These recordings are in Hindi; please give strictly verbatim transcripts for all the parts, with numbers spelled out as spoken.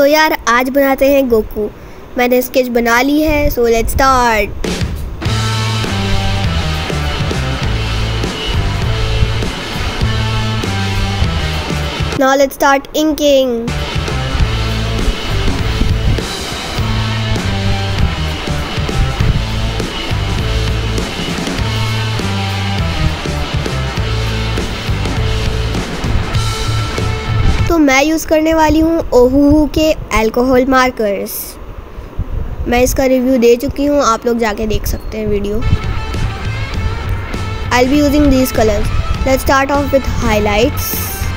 तो यार आज बनाते हैं गोकू। मैंने स्केच बना ली है, so let's start. Now let's start inking. तो मैं यूज़ करने वाली हूँ ओहूहू के अल्कोहल मार्कर्स। मैं इसका रिव्यू दे चुकी हूँ, आप लोग जाके देख सकते हैं video. I will be using these colours. Let's start off with highlights.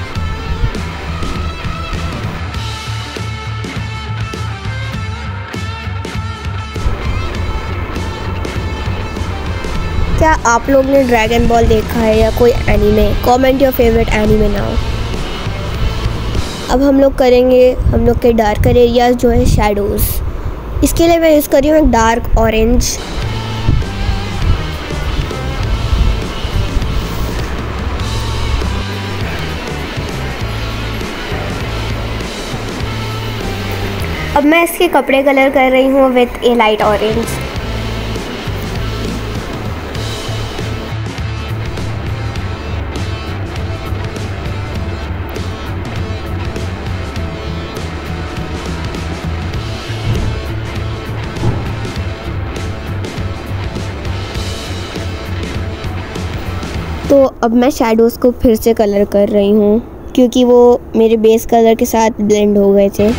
क्या आप लोग ने ड्रैगन बॉल देखा है या कोई anime? Comment your favourite anime now. अब हम लोग करेंगे हम लोग के डार्कर एरियाज जो है शैडोज़। इसके लिए मैं यूज़ कर रही हूँ एक डार्क ऑरेंज। अब मैं इसके कपड़े कलर कर रही हूँ विथ ए लाइट ऑरेंज। तो अब मैं शैडोज़ को फिर से कलर कर रही हूँ क्योंकि वो मेरे बेस कलर के साथ ब्लेंड हो गए थे।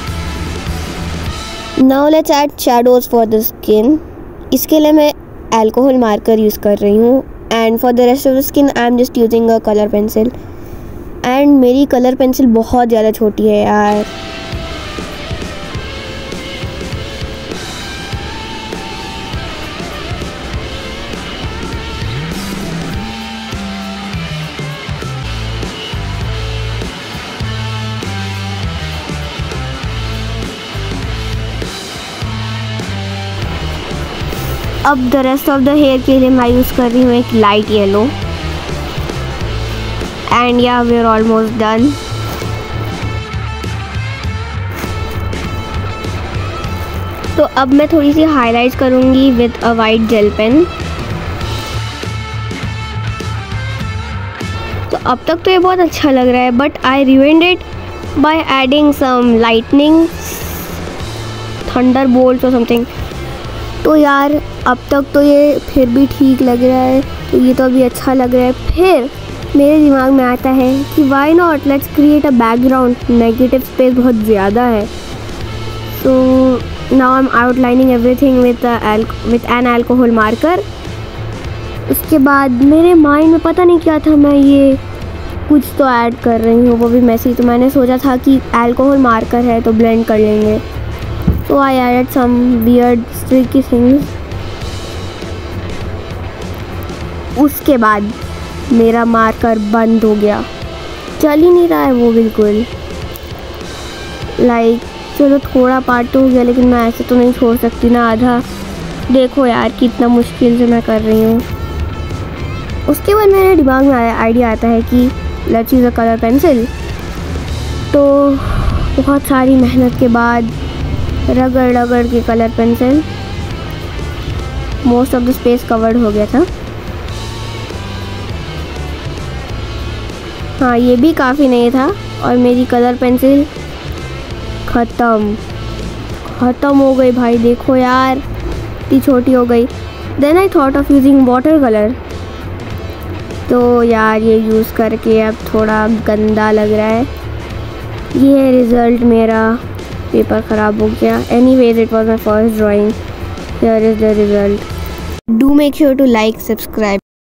Now let's add shadows for the skin. इसके लिए मैं अल्कोहल मार्कर यूज़ कर रही हूँ and for the rest of the skin I am just using a colour pencil. And मेरी कलर पेंसिल बहुत ज़्यादा छोटी है यार। अब the rest of the hair के लिए मैं यूज़ कर रही हूँ एक light yellow. And yeah we are almost done. तो अब मैं थोड़ी सी हाईलाइट करूँगी with a white gel pen. तो अब तक तो ये बहुत अच्छा लग रहा है but I revamped it by adding some lightning thunder bolt और समथिंग। तो यार अब तक तो ये फिर भी ठीक लग रहा है, तो ये तो अभी अच्छा लग रहा है। फिर मेरे दिमाग में आता है कि why not let's create a background. Negative space बहुत ज़्यादा है। So now I am outlining everything with with an alcohol marker. उसके बाद मेरे माइंड में पता नहीं क्या था, मैं ये कुछ तो ऐड कर रही हूँ, वो भी मैसी। तो मैंने सोचा था कि अल्कोहल मार्कर है तो ब्लेंड कर लेंगे। So I added some weird streaky things. उसके बाद मेरा मार्कर बंद हो गया, चल ही नहीं रहा है वो बिल्कुल। लाइक like, चलो थोड़ा पार्ट तो हो गया लेकिन मैं ऐसे तो नहीं छोड़ सकती ना आधा। देखो यार कितना मुश्किल से मैं कर रही हूँ। उसके बाद मेरे दिमाग में आया आइडिया आता है कि let's use a colour pencil. तो बहुत सारी मेहनत के बाद रगड़ रगड़ के colour pencil, most of the space covered हो गया था। हाँ ये भी काफ़ी नहीं था और मेरी कलर पेंसिल ख़त्म ख़त्म हो गई भाई। देखो यार इतनी छोटी हो गई। Then I thought of using water colour. तो यार ये यूज़ करके अब थोड़ा गंदा लग रहा है। ये है रिज़ल्ट मेरा। पेपर ख़राब हो गया। Anyways, it was my first drawing. Here is the result. Do make sure to like, subscribe.